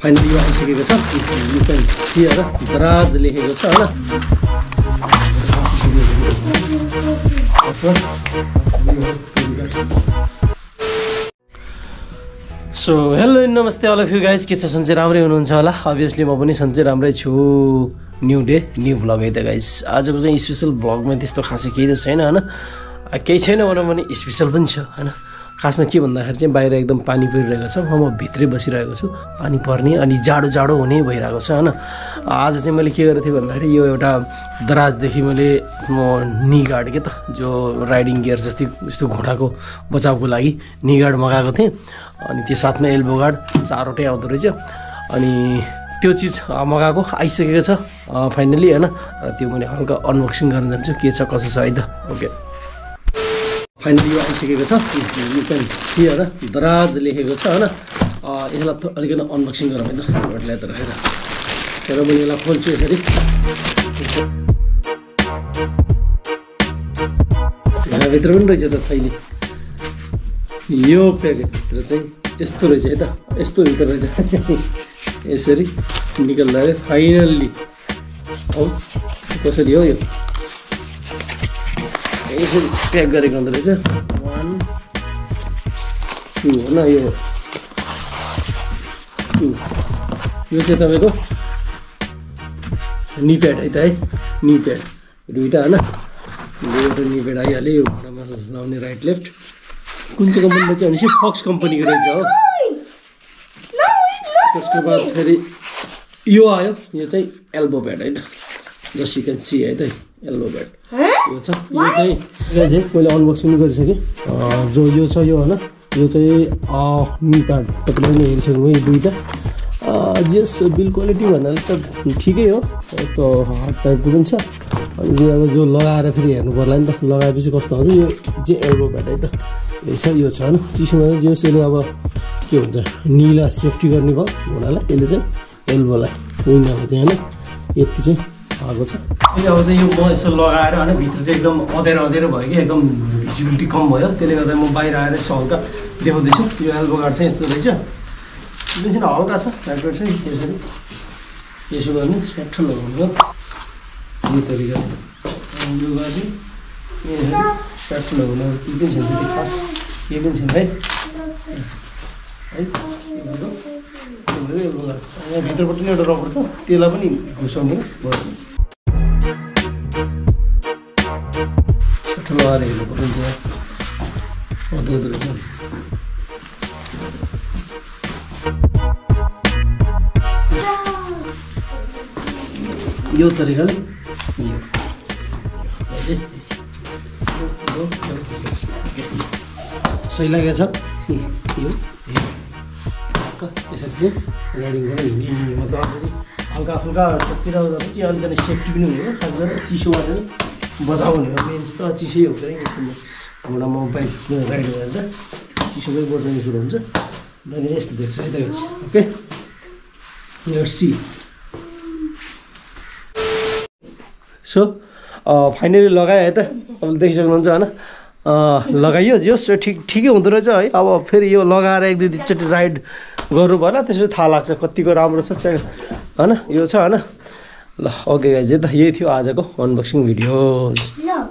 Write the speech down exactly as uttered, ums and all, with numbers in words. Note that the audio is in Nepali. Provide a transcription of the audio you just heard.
फाइनली यो आइसकेको छ यु क्यान सी हेर दराज लेखेको छ हैन सो हेलो नमस्ते अल अफ यु गाइज के छ सन्चै राम्रै हुनुहुन्छ होला अभियसली म पनि सन्चै राम्रै छु न्यू डे न्यू भ्लग है त गाइज आजको चाहिँ स्पेसल भ्लगमा त्यस्तो खासै केही त छैन हैन केही छैन भनौँ भने स्पेसल पनि छ हैन खासमा के भन्दाखेरि चाहिँ बाहिर एकदम पानी परिरहेको छ म भित्रै बसिरहेको छु पानी पर्ने अनि जाडो जाडो हुने भइरहेको छ हैन आज चाहिँ मैले के गरेको थिएँ भन्दाखेरि यो एउटा दराजदेखि मैले म नी गार्ड के त जो राइडिङ गियर जस्तै यस्तो घोडाको बचावको लागि नी गार्ड मगाएको थिएँ अनि त्यो साथमा एल्बो गार्ड चारवटै आउँदो रहेछ अनि त्यो चिज मगाएको आइसकेको छ फाइनली हैन र त्यो मैले हल्का अनबक्सिङ गर्न जान्छु के छ कसो छ है त ओके फाइनली यो आइसकेको छ यु क्यान सी हेर दराज लेखेको छ हैन यसलाई अलिकति अनबक्सिङ गरौँ है त ल्याएर राखेर तर मैले यसलाई खोल्छु यसरी भित्र पनि रहेछ त थैली यो प्याकेटभित्र चाहिँ यस्तो रहेछ है त यस्तो भित्र रहेछ यसरी निकाल्दा फाइनल्ली हो कसरी हो यो यसरी प्याक गरेको हुँदो रहेछ वान टू होइन यो टू यो चाहिँ तपाईँको नी प्याड है त है नी प्याड दुईवटा होइन दुईवटा नी प्याड आइहाल्यो यो घुँडामा लाउने राइट लेफ्ट कुन चाहिँ कम्पनीको चाहिँ भनेपछि फक्स कम्पनीको रहेछ हो त्यसको बाद फेरि यो आयो यो चाहिँ एल्बो प्याड है त जस्ट यु क्यान सी है त एल्बो प्याड यो छ यो चाहिँ यो चाहिँ मैले अनबक्सिङ गरिसकेँ जो यो छ यो होइन यो चाहिँ नी प्याड तपाईँले पनि हेरिसक्नुभयो यो दुईवटा जस बिल क्वालिटी भन्नाले त ठिकै हो यस्तो हार्ड टाइपको पनि छ अनि अब जो लगाएर फेरि हेर्नु पर्ला नि त लगाएपछि कस्तो हुन्छ यो चाहिँ एल्बो प्याड है त यो छ यो छ होइन चिसोमा जे होस् यसले अब के भन्छ नीलाई सेफ्टी गर्ने भयो घोडालाई यसले चाहिँ एल्बोलाई विङ्गामा चाहिँ होइन यति चाहिँ आएको छ अहिले अब चाहिँ यो म यसो लगाएर होइन भित्र चाहिँ एकदम अँध्यारो अँध्यारो भयो कि एकदम भिजिबिलिटी कम भयो त्यसले गर्दा म बाहिर आएर यसो हल्का देखाउँदैछु यो एल्बो गार्ड चाहिँ यस्तो रहेछ एकछिन हल्का छ प्याकेट चाहिँ यसरी यसो गर्ने सट्ठ लगाउनु हो यो तरिकाले यो गर्ने यसरी सट्ठ लगाउनु केही पनि छैन त्यति खास केही पनि छैन है है यहाँ भित्रपट्टि नै एउटा रबर छ त्यसलाई पनि घुसाउने सट्ठ लगाएर हेर्नु पर्छ हुँदो रहेछ यो तरिकाले यो सही लागेको छ यो यसरी चाहिँ राइडिङ गरेर हिँड्ने मतलब हल्का फुल्का टक्किएर आउँदा चाहिँ अलिकति सेफ्टी पनि हुने हो खास गरेर चिसोबाट पनि बचाउने हो मेन त चिसै हुन्छ नि यस्तो घोडामा बाइक राइड गर्दा चिसोकै बचाउने सुरु हुन्छ अनि यस्तो देख्छ है त ओके सी सो फाइनली लगायो है त तपाईँले देखिसक्नुहुन्छ होइन लगाइयो जस ठिक ठिकै हुँदो रहेछ है अब फेरि यो लगाएर एक दुई दुईचोटि राइड गर्नु भएन त्यसपछि थाहा लाग्छ कतिको राम्रो छ होइन यो छ होइन ल ओके गाइज है त यही थियो आजको अनबक्सिङ भिडियो